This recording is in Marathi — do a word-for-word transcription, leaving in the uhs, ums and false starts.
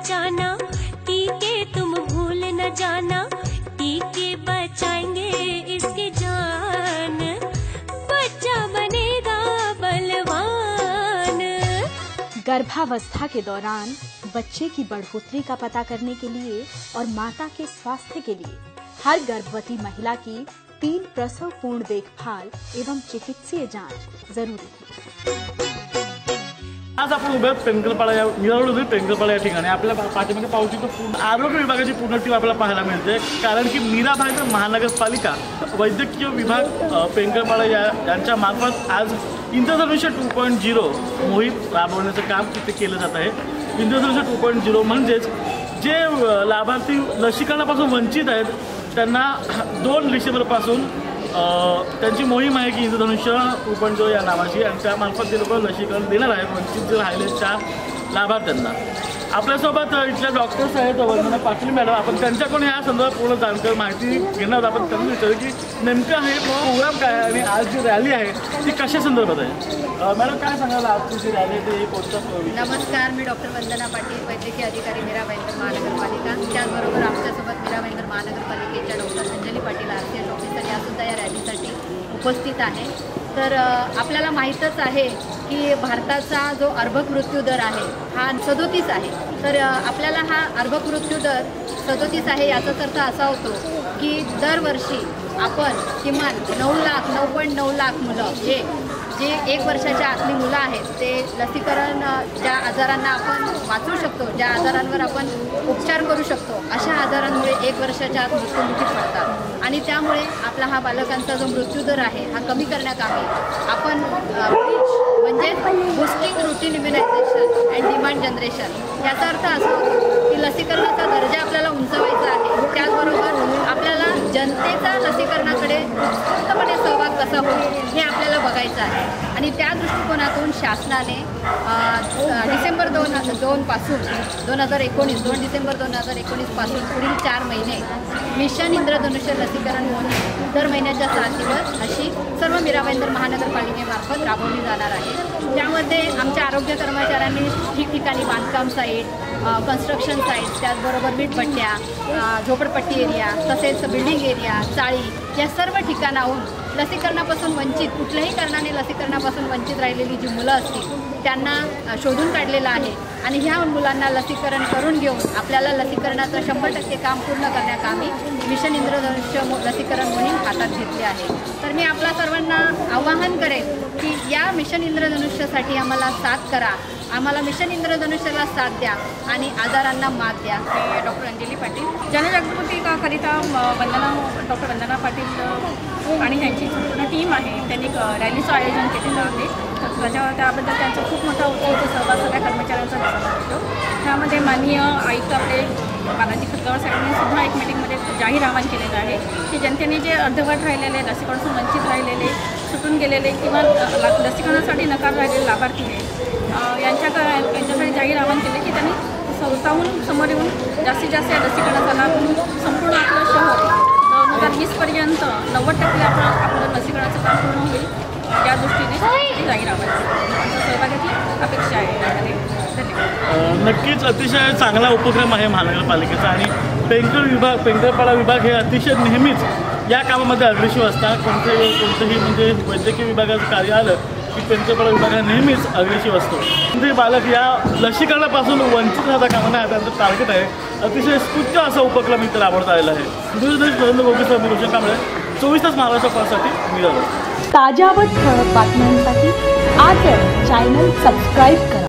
बचाना, टीके तुम भूल न जाना, टीके बचाएंगे इसकी जान, बच्चा बनेगा बलवान। गर्भावस्था के दौरान बच्चे की बढ़ोतरी का पता करने के लिए और माता के स्वास्थ्य के लिए हर गर्भवती महिला की तीन प्रसव पूर्ण देखभाल एवं चिकित्सीय जांच जरूरी है। आज आपण उभ्या पेंगलपाडा या निराळू पेंगलपाडा या ठिकाणी आपल्या पाठीमागे पाहू शकतो पूर्ण आरोग्य विभागाची पूर्ण टीम आपल्याला पाहायला मिळते, कारण की मीरा भाईंदर महानगरपालिका वैद्यकीय विभाग पेंगलपाडा या यांच्या मार्फत आज इंद्रधनुष्य टू पॉईंट झिरो मोहीम राबवण्याचं काम तिथे केलं जात आहे। इंद्रधनुष्य टू पॉईंट झिरो म्हणजेच जे लाभार्थी लसीकरणापासून वंचित आहेत त्यांना दोन डिसेंबरपासून त्यांची मोहीम आहे की इंद्रधनुष्य टू पॉईंट झिरो या नावाची, आणि त्यामार्फत ते लोक लसीकरण देणार आहेत वंचित जे राहिले त्या लाभार्थ्यांना। आपल्यासोबत इथल्या डॉक्टर्स आहेत वंदना पाटील मॅडम, आपण त्यांच्याकडून या संदर्भात पूर्ण जाणकारी माहिती घेणार आहोत। आपण त्यांना विचारू की नेमकं हे प्रोग्राम काय आहे आणि आज जी रॅली आहे ती कशा संदर्भात आहे। मॅडम काय सांगाल आजची जी रॅली आहे कोणता? नमस्कार, मी डॉक्टर वंदना पाटील, वैद्यकीय अधिकारी मीरा भाईंदर महानगरपालिका। त्याचबरोबर आमच्यासोबत मीरा भाईंदर महानगरपालिकेच्या doctor Anjali Patil R C S officer यासुद्धा या रॅलीसाठी उपस्थित आहे। तर आपल्याला माहीतच आहे की भारताचा जो अर्भक मृत्यू दर आहे हा सदोतीस आहे। तर आपल्याला हा अर्भक मृत्यू दर सदोतीस आहे याचाच अर्थ असा होतो की दरवर्षी आपण किमान नऊ लाख नऊ पॉईंट नऊ लाख मुलं जे जे एक वर्षाच्या आतली मुलं आहेत ते लसीकरण ज्या आजारांना आपण वाचवू शकतो, ज्या आजारांवर आपण उपचार करू शकतो अशा आजारांमुळे एक वर्षाच्या आत मृत्युमुखी पडतात, आणि त्यामुळे आपला हा बालकांचा जो मृत्यूदर आहे हा कमी करण्याकामी आपण म्हणजे boosting routine immunisation and demand generation याचा अर्थ असा होतो की लसीकरणाचा दर्जा आपल्याला उंचावायचा आहे। त्याचबरोबर आपल्याला जनतेचा लसीकरणाकडे उत्स्फूर्तपणे सहभाग कसा होईल हे आपल्याला बघायचं आहे, आणि त्या दृष्टिकोनातून शासनाने डिसेंबर दोन हजार दोनपासून दोन हजार एकोणीस दोन डिसेंबर दोन हजार एकोणीसपासून पुढील चार महिने मिशन इंद्रधनुष्य लसीकरण मोहीम दर महिन्याच्या सात दिवस अशी सर्व मीरा भाईंदर महानगरपालिकेमार्फत राबवली जाणार आहे। त्यामध्ये आमच्या आरोग्य कर्मचाऱ्यांनी ठिकठिकाणी बांधकाम साईट, कन्स्ट्रक्शन साईट, त्याचबरोबर वीटभट्ट्या, झोपडपट्टी एरिया, तसेच बिल्डिंग एरिया, चाळी या सर्व ठिकाणाहून लसीकरणापासून वंचित कुठल्याही कारणाने लसीकरणापासून वंचित राहिलेली जी मुलं असतील त्यांना शोधून काढलेलं आहे, आणि ह्या मुलांना लसीकरण करून घेऊन आपल्याला लसीकरणाचं शंभर टक्के काम पूर्ण करण्याकामी मिशन इंद्रधनुष्य लसीकरण मोहीम हातात घेतली आहे। तर मी आपल्या सर्वांना आवाहन करेन की या मिशन इंद्रधनुष्यासाठी आम्हाला साथ करा, आम्हाला मिशन इंद्रधनुष्याला साथ द्या आणि आजारांना मात द्या। मी डॉक्टर अंजली पाटील, जनजागृतीकरिता वंदना डॉक्टर वंदना पाटील आणि त्यांची संपूर्ण टीम आहे, त्यांनी रॅलीचं आयोजन केलेलं आहे। त्याच्यावर त्याबद्दल त्यांचा खूप मोठा उत्स्फूर्त सहभाग सगळ्या कर्मचाऱ्यांचा दिसून येतो। त्यामध्ये माननीय आयुक्त आपले बालाजी खतगावकर साहेबांनी सुद्धा एक मीटिंगमध्ये जाहीर आवाहन केलेलं आहे की जनतेने जे अर्धवट राहिलेले, लसीकरणापासून वंचित राहिलेले, सुटून गेलेले किंवा लसीकरणासाठी नकार राहिलेले लाभार्थी आहेत यांच्या यांच्यासाठी जाहीर आवाहन केले की त्यांनी स्वतःहून समोर येऊन जास्तीत जास्त लसीकरणाचा लाभ संपूर्ण आपलं शहर दोन हजार वीसपर्यंत नव्वद टक्के आपण आपलं लसीकरणाचं काम पूर्ण होईल या दृष्टीने जाहीर आवाहन सहभागाची अपेक्षा आहे त्यामध्ये। धन्यवाद। नक्कीच अतिशय चांगला उपक्रम आहे महानगरपालिकेचा, आणि पेंगल विभाग पेंगलपाडा विभाग हे अतिशय नेहमीच या कामामध्ये अग्रेसिव असतात। कोणतेही कोणतेही म्हणजे वैद्यकीय विभागाचं कार्य आलं की पेंगलपाडा विभाग हा नेहमीच अग्रेसिव असतो। ते बालक या लसीकरणापासून वंचित राहता कामा नये त्यांचं टार्गेट आहे। अतिशय स्तुत्य असा उपक्रम इथे राबवण्यात आलेला आहे। नरेंद्र गोपीसह मी रोशन कांबळे, चोवीस तास महाराष्ट्र पासाठी मीरा। ताज्या व ठळक बातम्यांसाठी आजच चॅनल सबस्क्राईब करा।